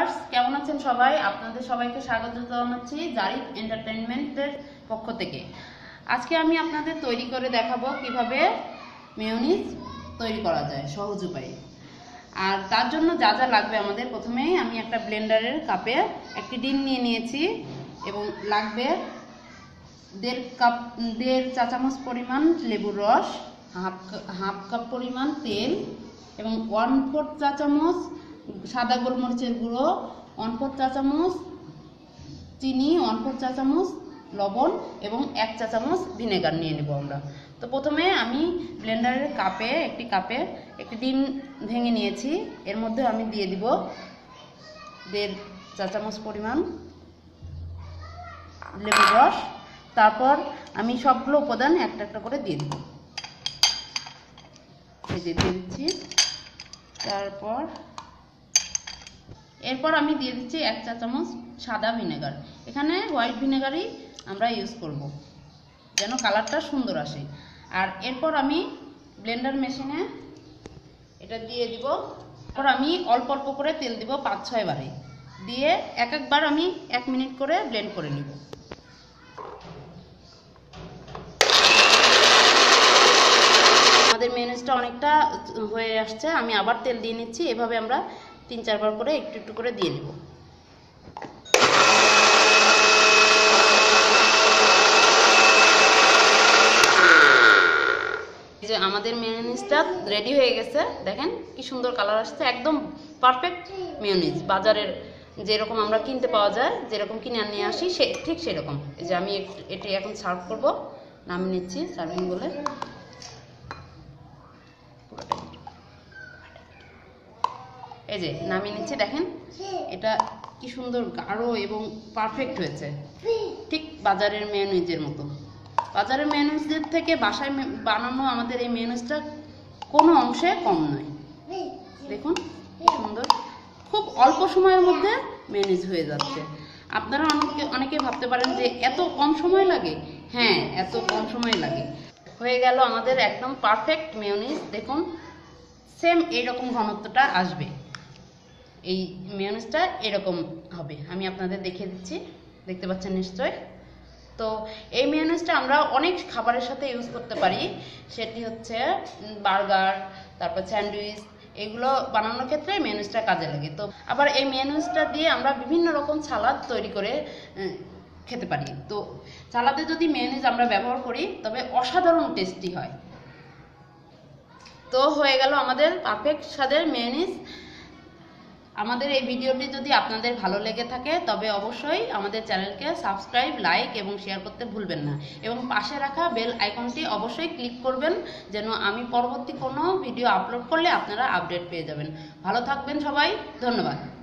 Viewers, কেমন আছেন সবাই? আপনাদের সবাইকে স্বাগত জানাচ্ছি জারিফ এন্টারটেইনমেন্টের পক্ষ থেকে। আজকে আমি আপনাদের তৈরি করে দেখাবো কিভাবে মেয়োনিজ তৈরি করা যায় সহজ উপায়ে। আর তার জন্য যা যা লাগবে আমাদের, প্রথমেই আমি একটা ব্লেন্ডারের কাপে একটি ডিম নিয়ে নিয়েছি এবং লাগবে 1.5 চা চামচ পরিমাণ লেবুর রস, হাফ কাপ পরিমাণ তেল এবং 1/4 চা চামচ সাদা গোলমরিচের গুঁড়ো, 1/4 চা চামচ চিনি, 1/4 চা চামচ লবণ এবং 1 চা চামচ ভিনেগার নিয়ে নেব আমরা। তো প্রথমে আমি ব্লেন্ডারের কাপে একটি ডিম ভেঙে নিয়েছি। এর মধ্যে আমি দিয়ে দিব 1.5 চা চামচ পরিমাণ লেবুর রস। তারপর আমি সবগুলো উপাদান একটা একটা করে দিয়ে দিব। এই যে দিয়ে দিচ্ছি। এরপর আমি দিয়ে দিচ্ছি 1 চা চামচ সাদা ভিনেগার। এখানে হোয়াইট ভিনেগারই আমরা ইউজ করব যেন কালারটা সুন্দর আসে। আর এরপর আমি ব্লেন্ডার মেশিনে এটা দিয়ে দিব। তারপর আমি অল্প অল্প করে তেল দিব 5-6 বারে, দিয়ে একবার আমি 1 মিনিট করে ব্লেন্ড করে নিব। আমাদের মেয়োনিজটা অনেকটা হয়ে আসছে, আমি আবার তেল দিয়ে নিচ্ছি। এভাবে আমরা 3-4 বার করে একটু একটু করে দিয়ে নেব। এই যে আমাদের মেয়োনিজটা রেডি হয়ে গেছে, দেখেন কি সুন্দর কালার আসছে, একদম পারফেক্ট মেয়োনিজ। বাজারের যেরকম আমরা কিনতে পাওয়া যায়, যেরকম কিনে নিয়ে আসি ঠিক সেরকম। এই যে আমি এটি এখন সার্ভ করব, নামিয়ে নিচ্ছি সার্ভিং বলে। এই যে নামিয়ে নিচ্ছি, দেখেন এটা কি সুন্দর গাঢ় এবং পারফেক্ট হয়েছে, ঠিক বাজারের মেয়োনিজের মতো। বাজারের মেয়োনিজের থেকে বাসায় বানানো আমাদের এই মেয়োনিজটা কোনো অংশে কম নয়। দেখুন কি সুন্দর, খুব অল্প সময়ের মধ্যে মেয়োনিজ হয়ে যাচ্ছে। আপনারা অনেকে ভাবতে পারেন যে এত কম সময় লাগে। হ্যাঁ, এত কম সময় লাগে। হয়ে গেল আমাদের একদম পারফেক্ট মেয়োনিজ। দেখুন সেম এইরকম ঘনত্বটা আসবে, এই মেয়োনিজটা এরকম হবে। আমি আপনাদের দেখিয়ে দিচ্ছি, দেখতে পাচ্ছেন নিশ্চয়। তো এই মেয়োনিজটা আমরা অনেক খাবারের সাথে ইউজ করতে পারি। সেটি হচ্ছে বার্গার, তারপর স্যান্ডউইচ, এগুলো বানানোর ক্ষেত্রে মেয়োনিজটা কাজে লাগে। তো আবার এই মেয়োনিজটা দিয়ে আমরা বিভিন্ন রকম সালাদ তৈরি করে খেতে পারি। তো সালাদে যদি মেয়োনিজ আমরা ব্যবহার করি তবে অসাধারণ টেস্টি হয়। তো হয়ে গেল আমাদের পারফেক্ট স্বাদের মেয়োনিজ। আমাদের এই ভিডিওটি যদি আপনাদের ভালো লেগে থাকে তবে অবশ্যই আমাদের চ্যানেলকে সাবস্ক্রাইব, লাইক এবং শেয়ার করতে ভুলবেন না, এবং পাশে রাখা বেল আইকনটি অবশ্যই ক্লিক করবেন যেন আমি পরবর্তী কোনো ভিডিও আপলোড করলে আপনারা আপডেট পেয়ে যাবেন। ভালো থাকবেন সবাই, ধন্যবাদ।